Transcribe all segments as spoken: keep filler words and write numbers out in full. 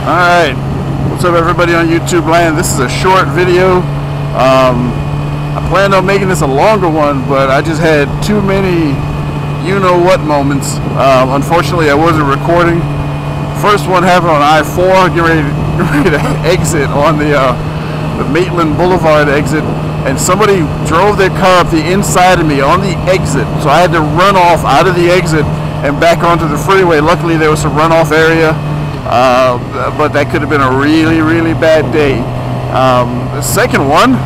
Alright, what's up everybody on YouTube land? This is a short video. Um, I planned on making this a longer one, but I just had too many you-know-what moments. Um, unfortunately, I wasn't recording. First one happened on I four, getting ready, getting ready to exit on the, uh, the Maitland Boulevard exit, and somebody drove their car up the inside of me on the exit, so I had to run off out of the exit and back onto the freeway. Luckily, there was some runoff area. Uh, but that could have been a really, really bad day. Um, the second one,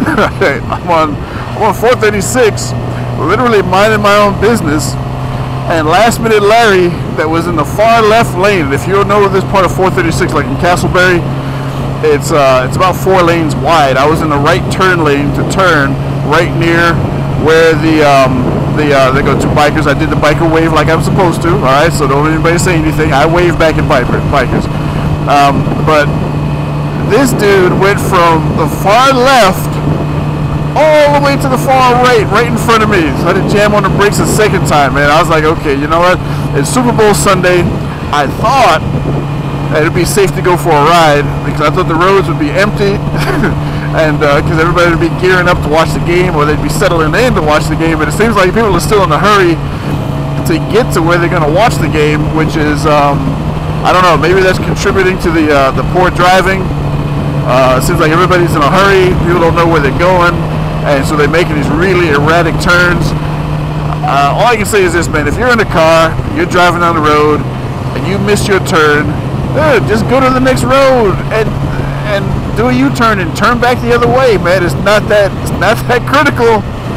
I'm on, I'm on four thirty-six, literally minding my own business, and last minute Larry, that was in the far left lane. If you don't know this part of four thirty-six, like in Castleberry, it's uh, it's about four lanes wide. I was in the right turn lane to turn right near where the um, the uh, they go to bikers. I did the biker wave like I'm supposed to. All right, so don't anybody say anything. I wave back at biker, bikers. Um, but this dude went from the far left all the way to the far right, right in front of me. So I had to jam on the brakes a second time, man. I was like, okay, you know what? It's Super Bowl Sunday. I thought that it'd be safe to go for a ride because I thought the roads would be empty. And because uh, everybody would be gearing up to watch the game, or they'd be settling in to watch the game, but it seems like people are still in a hurry to get to where they're going to watch the game, which is, um, I don't know, maybe that's contributing to the uh, the poor driving. Uh, it seems like everybody's in a hurry, people don't know where they're going, and so they're making these really erratic turns. Uh, all I can say is this, man, if you're in a car, you're driving down the road, and you miss your turn, dude, just go to the next road, and and do a U-turn and turn back the other way, man. It's not that it's not that critical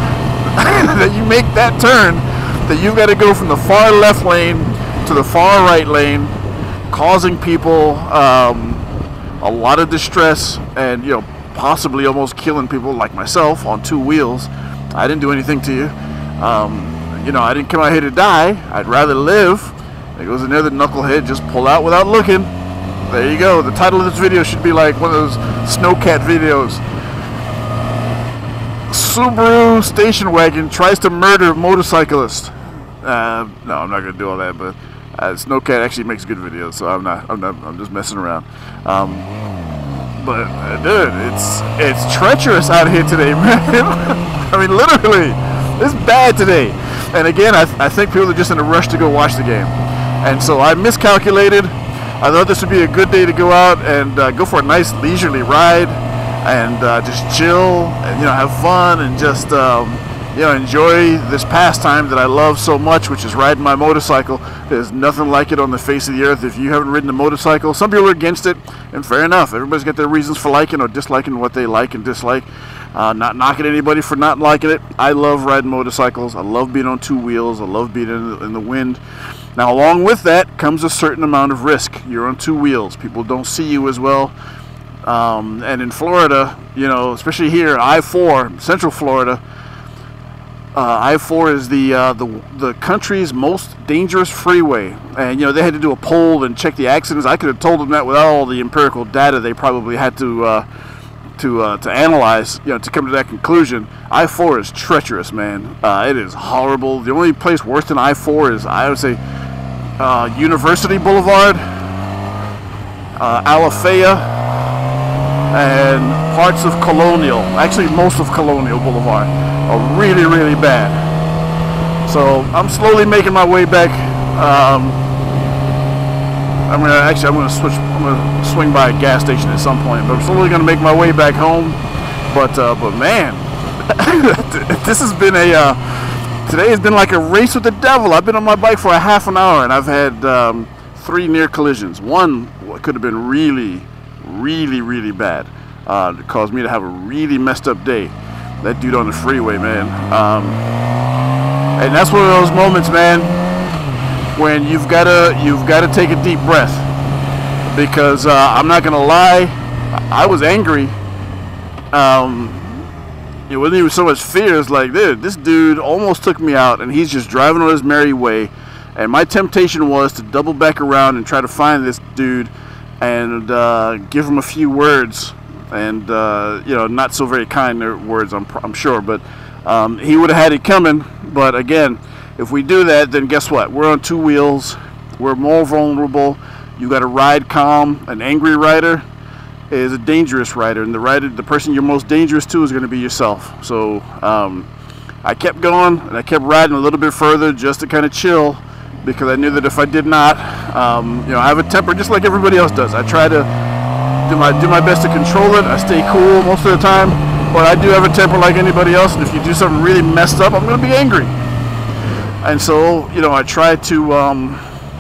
that you make that turn, that you've got to go from the far left lane to the far right lane, causing people um, a lot of distress and, you know, possibly almost killing people like myself on two wheels. I didn't do anything to you. Um, you know, I didn't come out here to die. I'd rather live. There goes another knucklehead, just pull out without looking. There you go. The title of this video should be like one of those snowcat videos. Subaru station wagon tries to murder motorcyclist. Uh, no, I'm not gonna do all that, but uh, snowcat actually makes good videos, so I'm not. I'm not. I'm just messing around. Um, but uh, dude, it's it's treacherous out here today, man. I mean, literally, it's bad today. And again, I, th I think people are just in a rush to go watch the game, and so I miscalculated. I thought this would be a good day to go out and uh, go for a nice leisurely ride and uh, just chill and, you know, have fun and just um, you know, enjoy this pastime that I love so much, which is riding my motorcycle. There's nothing like it on the face of the earth. If you haven't ridden a motorcycle, some people are against it, and fair enough. Everybody's got their reasons for liking or disliking what they like and dislike. Uh, not knocking anybody for not liking it. I love riding motorcycles. I love being on two wheels. I love being in the, in the wind. Now, along with that comes a certain amount of risk. You're on two wheels. People don't see you as well. Um, and in Florida, you know, especially here, I four, Central Florida, uh, I four is the, uh, the the country's most dangerous freeway. And, you know, they had to do a poll and check the accidents. I could have told them that without all the empirical data they probably had to uh, to uh, to analyze, you know, to come to that conclusion. I four is treacherous, man. Uh, it is horrible. The only place worse than I four is, I would say, Uh, University Boulevard, uh, Alafaya, and parts of Colonial. Actually, most of Colonial Boulevard are really, really bad. So I'm slowly making my way back. Um, I'm gonna actually I'm gonna switch. I'm gonna swing by a gas station at some point, but I'm slowly gonna make my way back home. But uh, but man, this has been a. Uh, Today has been like a race with the devil. I've been on my bike for a half an hour and I've had um, three near collisions. One could have been really, really, really bad. Uh, it caused me to have a really messed up day. That dude on the freeway, man. Um, and that's one of those moments, man, when you've gotta you've gotta take a deep breath. Because uh, I'm not gonna lie, I was angry. Um, It wasn't even so much fear. It's like, dude, this dude almost took me out, and he's just driving on his merry way. And my temptation was to double back around and try to find this dude and uh, give him a few words, and uh, you know, not so very kind words, I'm, I'm sure. But um, he would have had it coming. But again, if we do that, then guess what? We're on two wheels. We're more vulnerable. You got to ride calm. An angry rider is a dangerous rider, and the rider, the person you're most dangerous to is going to be yourself. So um, I kept going, and I kept riding a little bit further just to kind of chill, because I knew that if I did not, um, you know, I have a temper just like everybody else does. I try to do my do my best to control it. I stay cool most of the time, but I do have a temper like anybody else, and if you do something really messed up, I'm going to be angry. And so, you know, I try to um,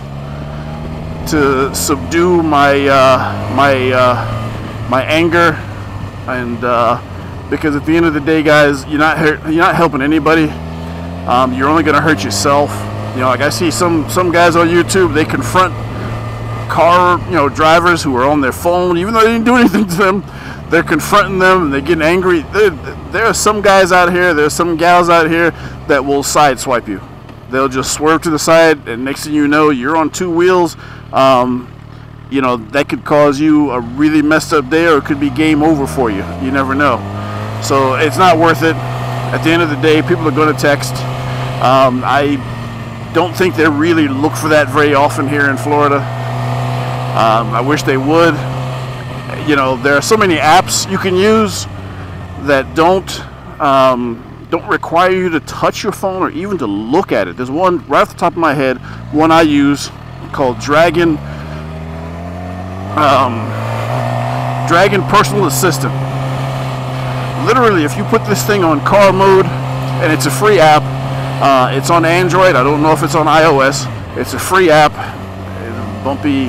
to subdue my uh, my uh, my anger, and uh, because at the end of the day, guys, you're not you're not helping anybody. Um, you're only going to hurt yourself. You know, like I see some some guys on YouTube, they confront car, you know, drivers who are on their phone, even though they didn't do anything to them. They're confronting them, and they're getting angry. There, there are some guys out here, there's some gals out here that will sideswipe you. They'll just swerve to the side, and next thing you know, you're on two wheels. Um, you know, that could cause you a really messed up day, or it could be game over for you. You never know. So it's not worth it. At the end of the day, people are going to text. Um, I don't think they really look for that very often here in Florida. Um, I wish they would. You know, there are so many apps you can use that don't um, don't require you to touch your phone or even to look at it. There's one right off the top of my head, one I use called Dragon um, Dragon Personal Assistant. Literally, if you put this thing on car mode, and it's a free app. Uh, it's on Android. I don't know if it's on iOS. It's a free app. It's bumpy.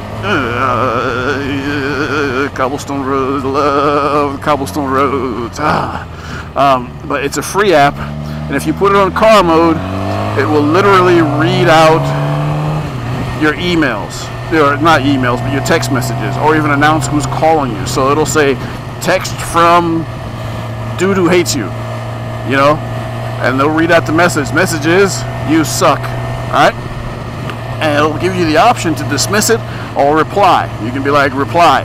Uh, cobblestone roads. Love cobblestone roads. Ah. Um, but it's a free app, and if you put it on car mode, it will literally read out your emails, or not emails, but your text messages, or even announce who's calling you. So it'll say, "Text from dude who hates you," you know. And they'll read out the message. Message is, "You suck." Alright? And it'll give you the option to dismiss it or reply. You can be like, "Reply."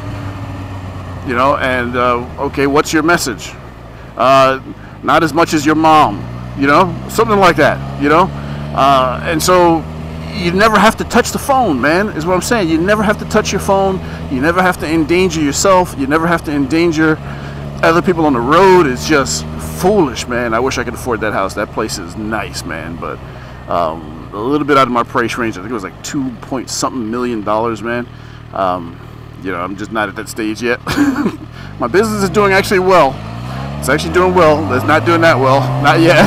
You know, and uh, okay, what's your message? Uh, not as much as your mom. You know? Something like that. You know? Uh, and so you never have to touch the phone, man, is what I'm saying. You never have to touch your phone. You never have to endanger yourself. You never have to endanger other people on the road. It's just foolish, man. I wish I could afford that house. That place is nice, man, but um, a little bit out of my price range. I think it was like two point something million dollars, man. Um, you know, I'm just not at that stage yet. My business is doing actually well. It's actually doing well. It's not doing that well, not yet.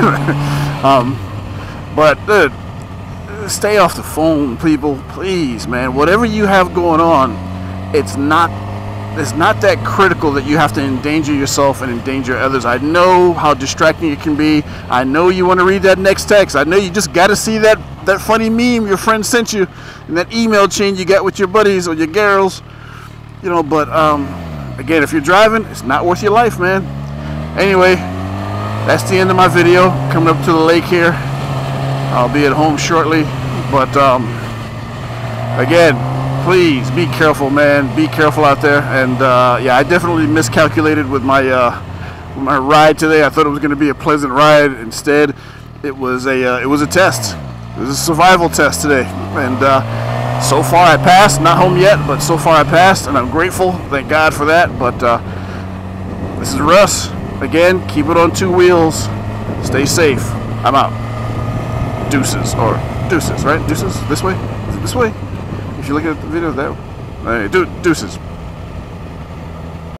um, but uh, stay off the phone, people, please, man. Whatever you have going on, it's not. It's not that critical that you have to endanger yourself and endanger others. I know how distracting it can be. I know you want to read that next text. I know you just got to see that, that funny meme your friend sent you and that email chain you got with your buddies or your girls. You know, but um, again, if you're driving, it's not worth your life, man. Anyway, that's the end of my video. Coming up to the lake here. I'll be at home shortly. But um, again, please be careful, man. Be careful out there. And uh, yeah, I definitely miscalculated with my uh, with my ride today. I thought it was going to be a pleasant ride. Instead, it was a uh, it was a test. It was a survival test today. And uh, so far, I passed. Not home yet, but so far I passed, and I'm grateful. Thank God for that. But uh, this is Russ. Again, keep it on two wheels. Stay safe. I'm out. Deuces or deuces, right? Deuces. This way. Is it this way? If you look at the video, that way. All right, deuces.